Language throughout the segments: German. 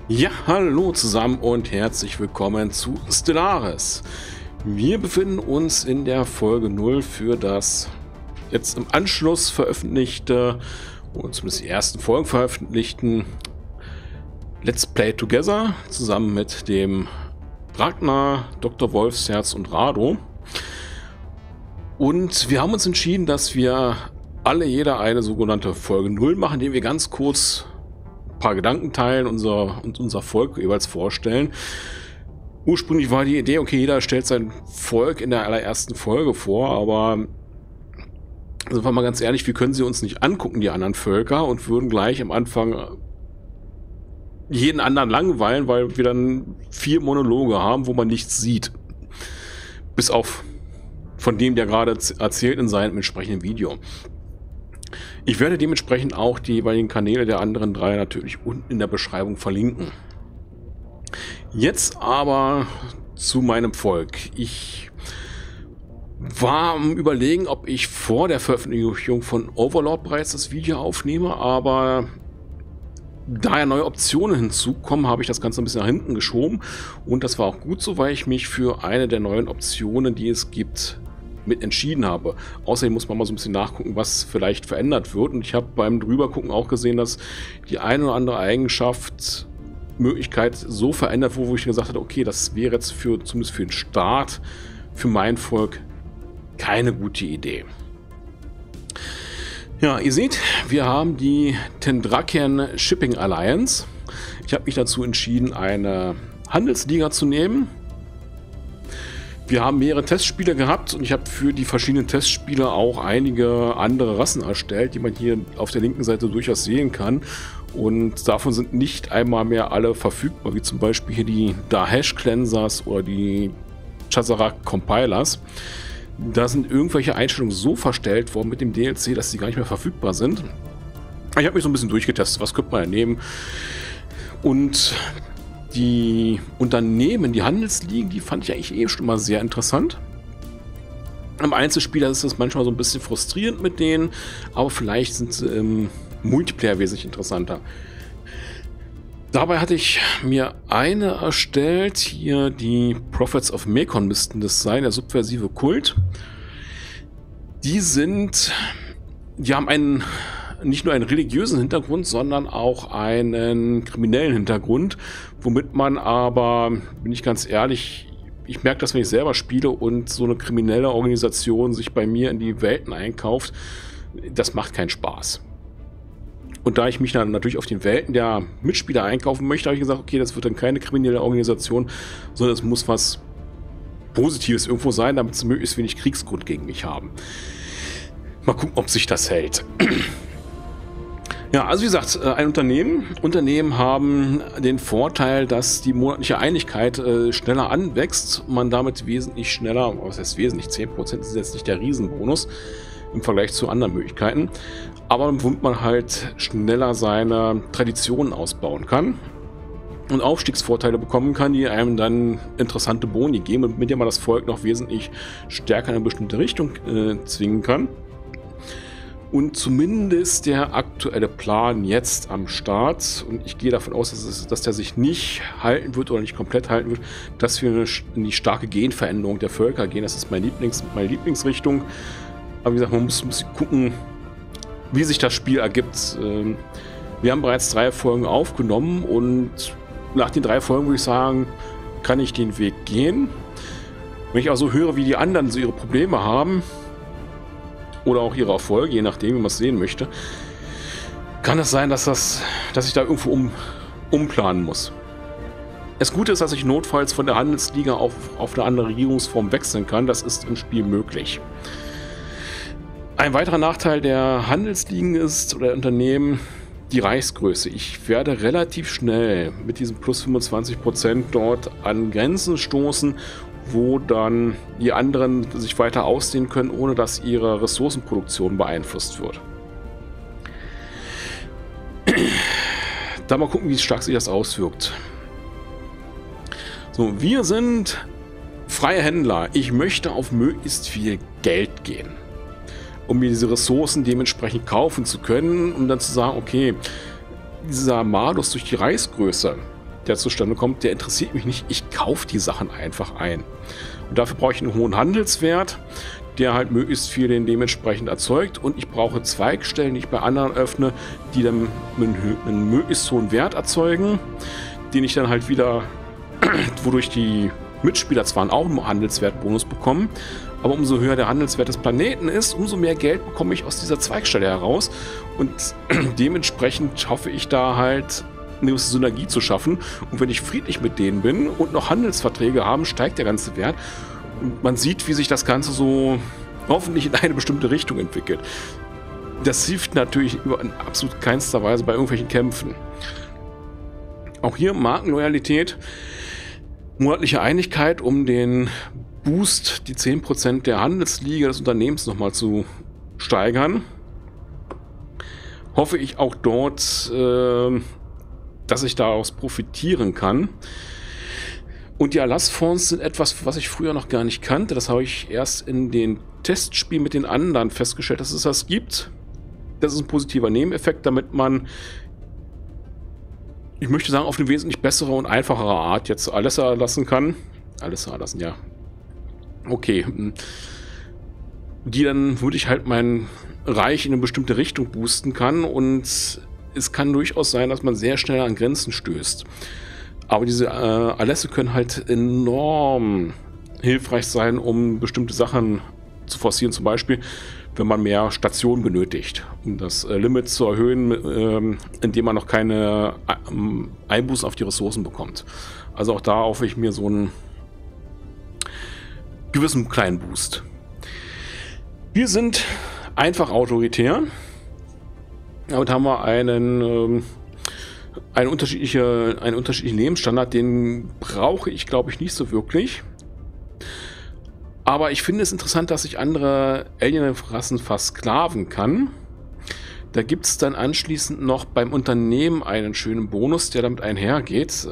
Ja, hallo zusammen und herzlich willkommen zu Stellaris. Wir befinden uns in der Folge 0 für das jetzt im Anschluss veröffentlichte, oder zumindest die ersten Folgen veröffentlichten Let's Play Together zusammen mit dem Ragnar, Dr. Wolfsherz und Rado. Und wir haben uns entschieden, dass wir jeder eine sogenannte Folge 0 machen, indem wir ganz kurz ein paar Gedanken teilen und unser Volk jeweils vorstellen. Ursprünglich war die Idee, okay, jeder stellt sein Volk in der allerersten Folge vor, aber sind wir mal ganz ehrlich, wir können sie uns nicht angucken, die anderen Völker, und würden gleich am Anfang jeden anderen langweilen, weil wir dann 4 Monologe haben, wo man nichts sieht. Bis auf von dem, der gerade erzählt in seinem entsprechenden Video. Ich werde dementsprechend auch die jeweiligen Kanäle der anderen 3 natürlich unten in der Beschreibung verlinken. Jetzt aber zu meinem Volk. Ich war am Überlegen, ob ich vor der Veröffentlichung von Overlord bereits das Video aufnehme, aber da ja neue Optionen hinzukommen, habe ich das Ganze ein bisschen nach hinten geschoben, und das war auch gut so, weil ich mich für eine der neuen Optionen, die es gibt, mit entschieden habe. Außerdem muss man mal so ein bisschen nachgucken, was vielleicht verändert wird, und ich habe beim Drübergucken auch gesehen, dass die eine oder andere Eigenschaft, Möglichkeit so verändert wurde, wo ich gesagt habe, okay, das wäre jetzt zumindest für den Start, für mein Volk keine gute Idee. Ja, ihr seht, wir haben die Tendraken Shipping Alliance. Ich habe mich dazu entschieden, eine Handelsliga zu nehmen. Wir haben mehrere Testspiele gehabt und ich habe für die verschiedenen Testspiele auch einige andere Rassen erstellt, die man hier auf der linken Seite durchaus sehen kann. Und davon sind nicht einmal mehr alle verfügbar, wie zum Beispiel hier die Dahesh Cleansers oder die Chazarak Compilers. Da sind irgendwelche Einstellungen so verstellt worden mit dem DLC, dass sie gar nicht mehr verfügbar sind. Ich habe mich so ein bisschen durchgetestet, was könnte man ja nehmen. Und die Unternehmen, die Handelsligen, die fand ich eigentlich schon mal sehr interessant. Am Einzelspieler ist das manchmal so ein bisschen frustrierend mit denen, aber vielleicht sind sie im Multiplayer wesentlich interessanter. Dabei hatte ich mir eine erstellt, hier die Prophets of Mekon müssten das sein, der subversive Kult. Die haben einen nicht nur einen religiösen Hintergrund, sondern auch einen kriminellen Hintergrund, womit man aber, bin ich ganz ehrlich, ich merke das, wenn ich selber spiele und so eine kriminelle Organisation sich bei mir in die Welten einkauft, das macht keinen Spaß. Und da ich mich dann natürlich auf den Welten der Mitspieler einkaufen möchte, habe ich gesagt, okay, das wird dann keine kriminelle Organisation, sondern es muss was Positives irgendwo sein, damit sie möglichst wenig Kriegsgrund gegen mich haben. Mal gucken, ob sich das hält. Ja, also wie gesagt, ein Unternehmen haben den Vorteil, dass die monatliche Einigkeit schneller anwächst, man damit wesentlich schneller, was heißt wesentlich, 10% ist jetzt nicht der Riesenbonus im Vergleich zu anderen Möglichkeiten, aber womit man halt schneller seine Traditionen ausbauen kann und Aufstiegsvorteile bekommen kann, die einem dann interessante Boni geben und mit denen man das Volk noch wesentlich stärker in eine bestimmte Richtung zwingen kann. Und zumindest der aktuelle Plan jetzt am Start, und ich gehe davon aus, dass der sich nicht halten wird oder nicht komplett halten wird, dass wir in die starke Genveränderung der Völker gehen. Das ist meine Lieblingsrichtung. Aber wie gesagt, man muss gucken, wie sich das Spiel ergibt. Wir haben bereits 3 Folgen aufgenommen und nach den 3 Folgen würde ich sagen, kann ich den Weg gehen. Wenn ich also höre, wie die anderen so ihre Probleme haben, oder auch ihre Erfolge, je nachdem, wie man es sehen möchte, kann es sein, dass ich da irgendwo umplanen muss. Das Gute ist, dass ich notfalls von der Handelsliga auf eine andere Regierungsform wechseln kann. Das ist im Spiel möglich. Ein weiterer Nachteil der Handelsligen ist, oder der Unternehmen, die Reichsgröße. Ich werde relativ schnell mit diesem plus 25% dort an Grenzen stoßen, wo dann die anderen sich weiter ausdehnen können, ohne dass ihre Ressourcenproduktion beeinflusst wird. Da mal gucken, wie stark sich das auswirkt. So, wir sind freie Händler. Ich möchte auf möglichst viel Geld gehen, um mir diese Ressourcen dementsprechend kaufen zu können, um dann zu sagen, okay, dieser Malus durch die Reichsgröße, der zustande kommt, der interessiert mich nicht. Ich kaufe die Sachen einfach ein. Und dafür brauche ich einen hohen Handelswert, der halt möglichst viel den dementsprechend erzeugt. Und ich brauche Zweigstellen, die ich bei anderen öffne, die dann einen möglichst hohen Wert erzeugen, den ich dann halt wieder, wodurch die Mitspieler zwar auch einen Handelswertbonus bekommen, aber umso höher der Handelswert des Planeten ist, umso mehr Geld bekomme ich aus dieser Zweigstelle heraus. Und dementsprechend hoffe ich da halt eine gewisse Synergie zu schaffen. Und wenn ich friedlich mit denen bin und noch Handelsverträge haben, steigt der ganze Wert. Und man sieht, wie sich das Ganze so hoffentlich in eine bestimmte Richtung entwickelt. Das hilft natürlich in absolut keinster Weise bei irgendwelchen Kämpfen. Auch hier Markenloyalität, monatliche Einigkeit, um den Boost, die 10% der Handelsliga des Unternehmens nochmal zu steigern. Hoffe ich auch dort, dass ich daraus profitieren kann. Und die Erlassfonds sind etwas, was ich früher noch gar nicht kannte. Das habe ich erst in den Testspielen mit den anderen festgestellt, dass es das gibt. Das ist ein positiver Nebeneffekt, damit man, ich möchte sagen, auf eine wesentlich bessere und einfachere Art jetzt alles erlassen kann. Alles erlassen, ja. Okay. Die dann würde ich halt mein Reich in eine bestimmte Richtung boosten kann, und es kann durchaus sein, dass man sehr schnell an Grenzen stößt. Aber diese Erlässe können halt enorm hilfreich sein, um bestimmte Sachen zu forcieren. Zum Beispiel, wenn man mehr Stationen benötigt, um das Limit zu erhöhen, indem man noch keine Einbußen auf die Ressourcen bekommt. Also auch da hoffe ich mir so einen gewissen kleinen Boost. Wir sind einfach autoritär. Damit haben wir einen unterschiedlichen Lebensstandard. Den brauche ich, glaube ich, nicht so wirklich. Aber ich finde es interessant, dass ich andere Alien-Rassen versklaven kann. Da gibt es dann anschließend noch beim Unternehmen einen schönen Bonus, der damit einhergeht.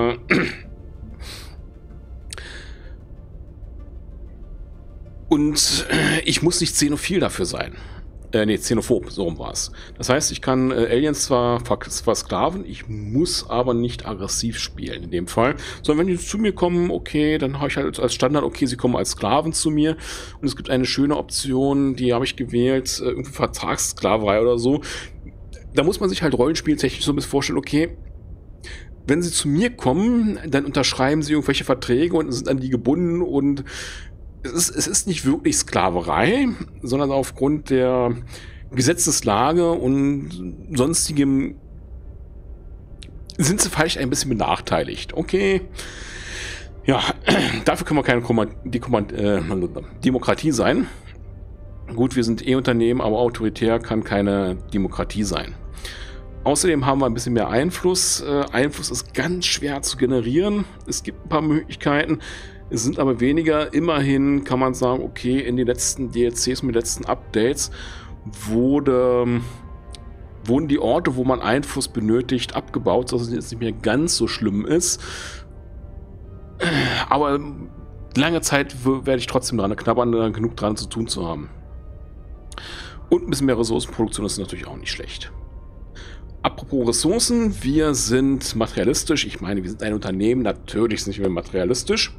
Und ich muss nicht xenophil dafür sein. Xenophob, so rum war es. Das heißt, ich kann Aliens zwar versklaven, ich muss aber nicht aggressiv spielen in dem Fall. Sondern wenn die zu mir kommen, okay, dann habe ich halt als Standard, okay, sie kommen als Sklaven zu mir. Und es gibt eine schöne Option, die habe ich gewählt, irgendwie Vertragssklaverei oder so. Da muss man sich halt rollenspieltechnisch so ein bisschen vorstellen, okay, wenn sie zu mir kommen, dann unterschreiben sie irgendwelche Verträge und sind an die gebunden, und es ist nicht wirklich Sklaverei, sondern aufgrund der Gesetzeslage und sonstigem sind sie vielleicht ein bisschen benachteiligt. Okay, ja, dafür können wir keine Demokratie sein. Gut, wir sind Unternehmen, aber autoritär kann keine Demokratie sein. Außerdem haben wir ein bisschen mehr Einfluss. Einfluss ist ganz schwer zu generieren. Es gibt ein paar Möglichkeiten. Es sind aber weniger. Immerhin kann man sagen, okay, in den letzten DLCs, mit den letzten Updates wurden die Orte, wo man Einfluss benötigt, abgebaut, sodass es jetzt nicht mehr ganz so schlimm ist. Aber lange Zeit werde ich trotzdem dran knabbern, genug dran zu tun zu haben. Und ein bisschen mehr Ressourcenproduktion ist natürlich auch nicht schlecht. Apropos Ressourcen, wir sind materialistisch. Ich meine, wir sind ein Unternehmen, natürlich sind wir materialistisch.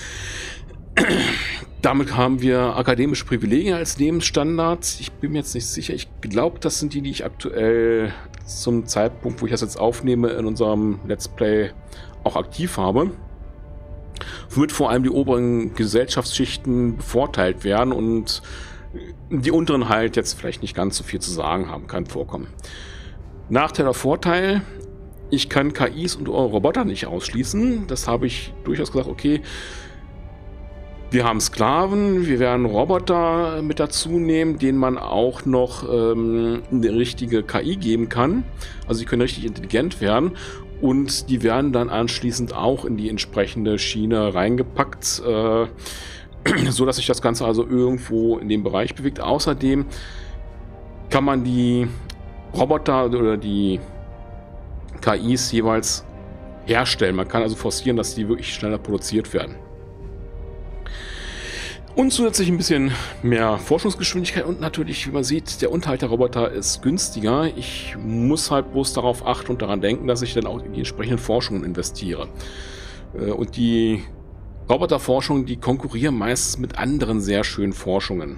Damit haben wir akademische Privilegien als Lebensstandard. Ich bin mir jetzt nicht sicher. Ich glaube, das sind die ich aktuell zum Zeitpunkt, wo ich das jetzt aufnehme, in unserem Let's Play auch aktiv habe. Womit vor allem die oberen Gesellschaftsschichten bevorteilt werden und die unteren halt jetzt vielleicht nicht ganz so viel zu sagen haben, kann vorkommen. Nachteil oder Vorteil, ich kann KIs und Roboter nicht ausschließen. Das habe ich durchaus gesagt, okay, wir haben Sklaven, wir werden Roboter mit dazu nehmen, denen man auch noch eine richtige KI geben kann. Also die können richtig intelligent werden und die werden dann anschließend auch in die entsprechende Schiene reingepackt, so dass sich das Ganze also irgendwo in dem Bereich bewegt. Außerdem kann man die Roboter oder die KIs jeweils herstellen. Man kann also forcieren, dass die wirklich schneller produziert werden. Und zusätzlich ein bisschen mehr Forschungsgeschwindigkeit und natürlich, wie man sieht, der Unterhalt der Roboter ist günstiger. Ich muss halt bloß darauf achten und daran denken, dass ich dann auch in die entsprechenden Forschungen investiere. Und die Roboterforschungen, die konkurrieren meistens mit anderen sehr schönen Forschungen.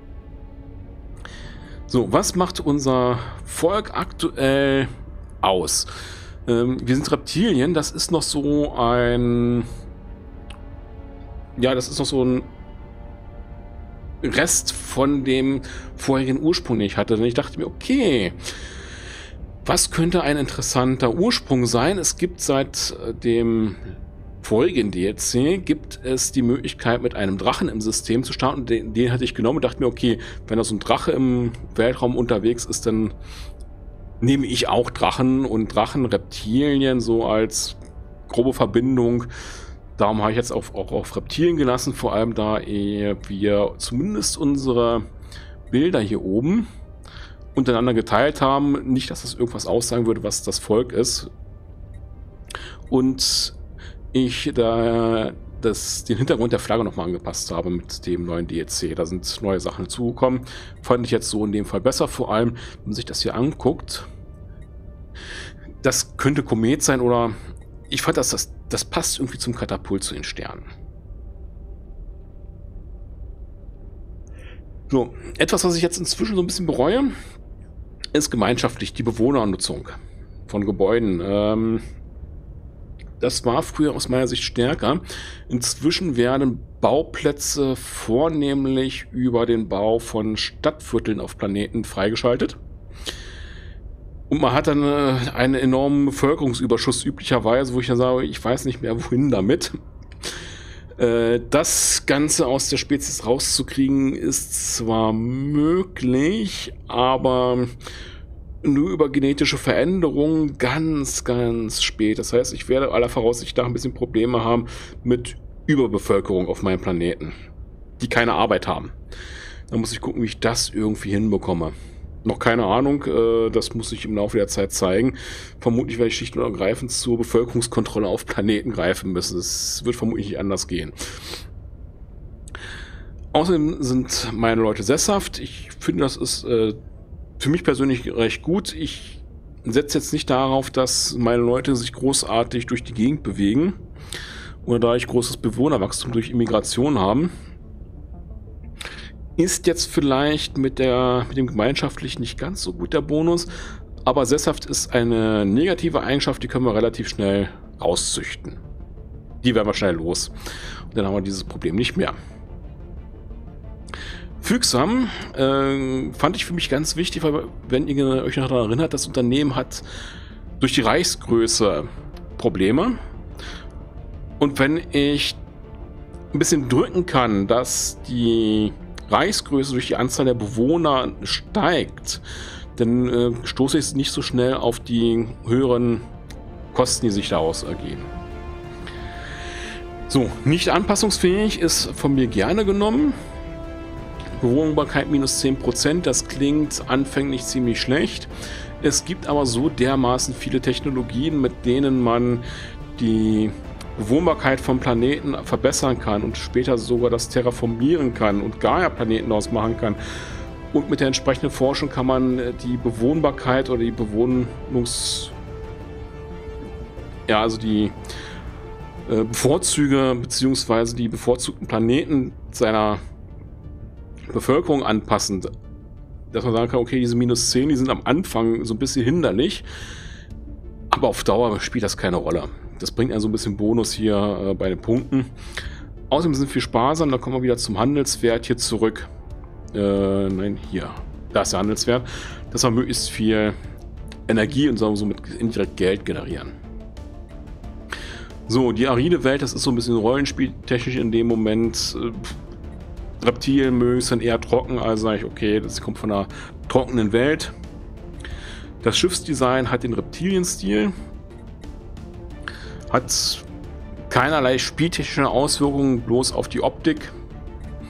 So, was macht unser Volk aktuell aus? Wir sind Reptilien, das ist noch so ein... Ja, das ist noch so ein Rest von dem vorherigen Ursprung, den ich hatte. Und ich dachte mir, okay, was könnte ein interessanter Ursprung sein? Es gibt seit dem vorigen DLC gibt es die Möglichkeit, mit einem Drachen im System zu starten. Den hatte ich genommen und dachte mir, okay, wenn da so ein Drache im Weltraum unterwegs ist, dann nehme ich auch Drachen und Drachenreptilien so als grobe Verbindung. Darum habe ich jetzt auch auf Reptilien gelassen, vor allem da wir zumindest unsere Bilder hier oben untereinander geteilt haben. Nicht, dass das irgendwas aussagen würde, was das Volk ist. Und ich da den Hintergrund der Flagge nochmal angepasst habe mit dem neuen DLC. Da sind neue Sachen hinzugekommen. Fand ich jetzt so in dem Fall besser, vor allem, wenn man sich das hier anguckt. Das könnte Komet sein oder... Ich fand, das passt irgendwie zum Katapult zu den Sternen. So, etwas, was ich jetzt inzwischen so ein bisschen bereue, ist gemeinschaftlich die Bewohnernutzung von Gebäuden. Das war früher aus meiner Sicht stärker. Inzwischen werden Bauplätze vornehmlich über den Bau von Stadtvierteln auf Planeten freigeschaltet. Und man hat dann einen enormen Bevölkerungsüberschuss üblicherweise, wo ich dann sage, ich weiß nicht mehr, wohin damit. Das Ganze aus der Spezies rauszukriegen, ist zwar möglich, aber nur über genetische Veränderungen ganz, ganz spät. Das heißt, ich werde aller Voraussicht nach ein bisschen Probleme haben mit Überbevölkerung auf meinem Planeten, die keine Arbeit haben. Da muss ich gucken, wie ich das irgendwie hinbekomme. Noch keine Ahnung, das muss ich im Laufe der Zeit zeigen. Vermutlich werde ich schlicht und ergreifend zur Bevölkerungskontrolle auf Planeten greifen müssen. Es wird vermutlich nicht anders gehen. Außerdem sind meine Leute sesshaft. Ich finde, das ist für mich persönlich recht gut. Ich setze jetzt nicht darauf, dass meine Leute sich großartig durch die Gegend bewegen oder da ich großes Bewohnerwachstum durch Immigration haben. Ist jetzt vielleicht mit dem gemeinschaftlich nicht ganz so gut der Bonus, aber sesshaft ist eine negative Eigenschaft, die können wir relativ schnell rauszüchten. Die werden wir schnell los. Und dann haben wir dieses Problem nicht mehr. Fügsam fand ich für mich ganz wichtig, weil wenn ihr euch noch daran erinnert, das Unternehmen hat durch die Reichsgröße Probleme. Und wenn ich ein bisschen drücken kann, dass die Reichsgröße durch die Anzahl der Bewohner steigt, dann stoße ich nicht so schnell auf die höheren Kosten, die sich daraus ergeben. So, nicht anpassungsfähig ist von mir gerne genommen. Bewohnbarkeit minus 10%, das klingt anfänglich ziemlich schlecht. Es gibt aber so dermaßen viele Technologien, mit denen man die Bewohnbarkeit von Planeten verbessern kann und später sogar das Terraformieren kann und Gaia-Planeten daraus machen kann. Und mit der entsprechenden Forschung kann man die Bewohnbarkeit oder die also die Vorzüge bzw. die bevorzugten Planeten seiner Bevölkerung anpassen. Dass man sagen kann, okay, diese minus 10, die sind am Anfang so ein bisschen hinderlich, aber auf Dauer spielt das keine Rolle. Das bringt also ein bisschen Bonus hier bei den Punkten. Außerdem sind wir sparsam, da kommen wir wieder zum Handelswert hier zurück. Nein, hier. Da ist der Handelswert. Dass wir möglichst viel Energie und somit indirekt Geld generieren. So, die aride Welt, das ist so ein bisschen rollenspieltechnisch in dem Moment. Reptilien mögen es dann eher trocken, also sage ich, okay, das kommt von einer trockenen Welt. Das Schiffsdesign hat den Reptilienstil. Hat keinerlei spieltechnische Auswirkungen, bloß auf die Optik.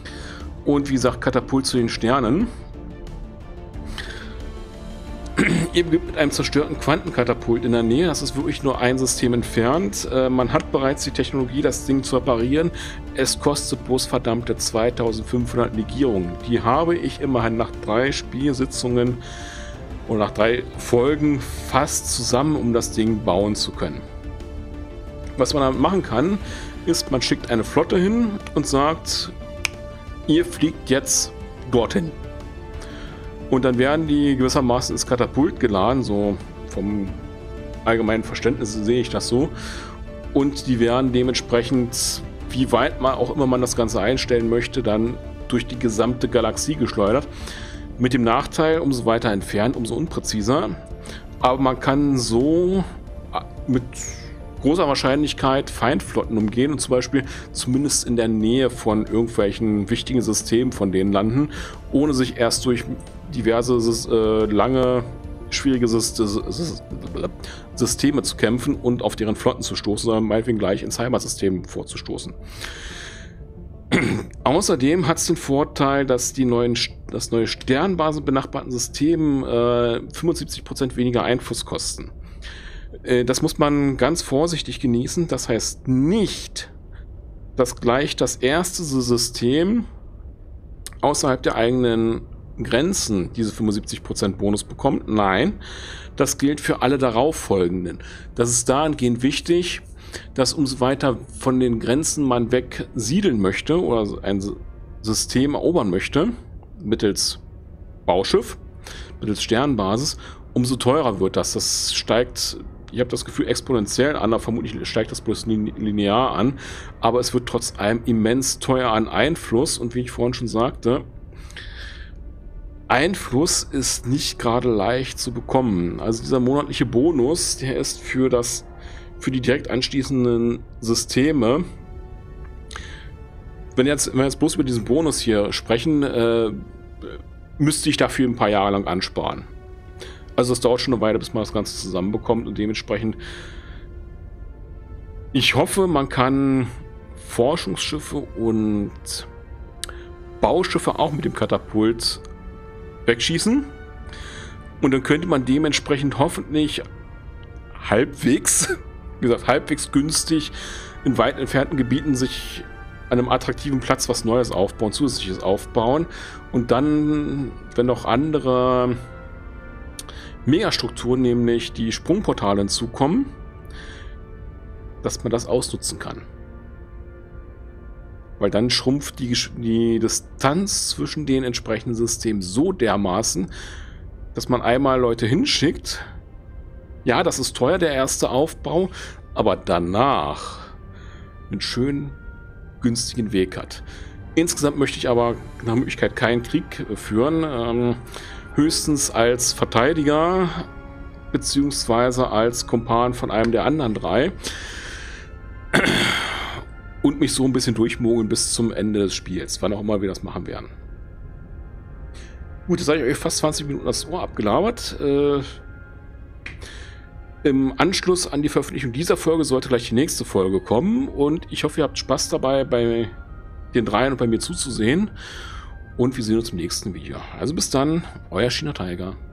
Und wie gesagt, Katapult zu den Sternen. Ihr beginnt mit einem zerstörten Quantenkatapult in der Nähe. Das ist wirklich nur ein System entfernt. Man hat bereits die Technologie, das Ding zu reparieren. Es kostet bloß verdammte 2500 Legierungen. Die habe ich immerhin nach 3 Spielsitzungen und nach 3 Folgen fast zusammen, um das Ding bauen zu können. Was man damit machen kann, ist, man schickt eine Flotte hin und sagt, ihr fliegt jetzt dorthin. Und dann werden die gewissermaßen ins Katapult geladen, so vom allgemeinen Verständnis sehe ich das so. Und die werden dementsprechend, wie weit man auch immer man das Ganze einstellen möchte, dann durch die gesamte Galaxie geschleudert. Mit dem Nachteil, umso weiter entfernt, umso unpräziser. Aber man kann so mit großer Wahrscheinlichkeit Feindflotten umgehen und zum Beispiel zumindest in der Nähe von irgendwelchen wichtigen Systemen von denen landen, ohne sich erst durch diverse lange, schwierige Systeme zu kämpfen und auf deren Flotten zu stoßen, sondern meinetwegen gleich ins Heimatsystem vorzustoßen. Außerdem hat es den Vorteil, dass das neue Sternbasen benachbarten System 75% weniger Einfluss kosten. Das muss man ganz vorsichtig genießen. Das heißt nicht, dass gleich das erste System außerhalb der eigenen Grenzen diese 75% Bonus bekommt. Nein, das gilt für alle darauffolgenden. Das ist dahingehend wichtig, dass umso weiter von den Grenzen man weg siedeln möchte oder ein System erobern möchte, mittels Bauschiff, mittels Sternbasis, umso teurer wird das. Das steigt, ich habe das Gefühl, exponentiell an, aber vermutlich steigt das bloß linear an, aber es wird trotz allem immens teuer an Einfluss und wie ich vorhin schon sagte, Einfluss ist nicht gerade leicht zu bekommen. Also dieser monatliche Bonus, der ist für die direkt anschließenden Systeme. Wenn wir jetzt bloß über diesen Bonus hier sprechen, müsste ich dafür ein paar Jahre lang ansparen. Also es dauert schon eine Weile, bis man das Ganze zusammenbekommt und dementsprechend ich hoffe, man kann Forschungsschiffe und Bauschiffe auch mit dem Katapult wegschießen und dann könnte man dementsprechend hoffentlich halbwegs günstig in weit entfernten Gebieten sich an einem attraktiven Platz was Neues aufbauen, zusätzliches aufbauen und dann, wenn noch andere Megastrukturen, nämlich die Sprungportale hinzukommen, dass man das ausnutzen kann. Weil dann schrumpft die Distanz zwischen den entsprechenden Systemen so dermaßen, dass man einmal Leute hinschickt. Ja, das ist teuer, der erste Aufbau, aber danach einen schönen, günstigen Weg hat. Insgesamt möchte ich aber nach Möglichkeit keinen Krieg führen, höchstens als Verteidiger beziehungsweise als Kumpan von einem der anderen 3 und mich so ein bisschen durchmogeln bis zum Ende des Spiels, wann auch immer wir das machen werden. Gut, jetzt habe ich euch fast 20 Minuten das Ohr abgelabert. Im Anschluss an die Veröffentlichung dieser Folge sollte gleich die nächste Folge kommen und ich hoffe, ihr habt Spaß dabei, bei den 3 und bei mir zuzusehen und wir sehen uns im nächsten Video. Also bis dann, euer China Tiger.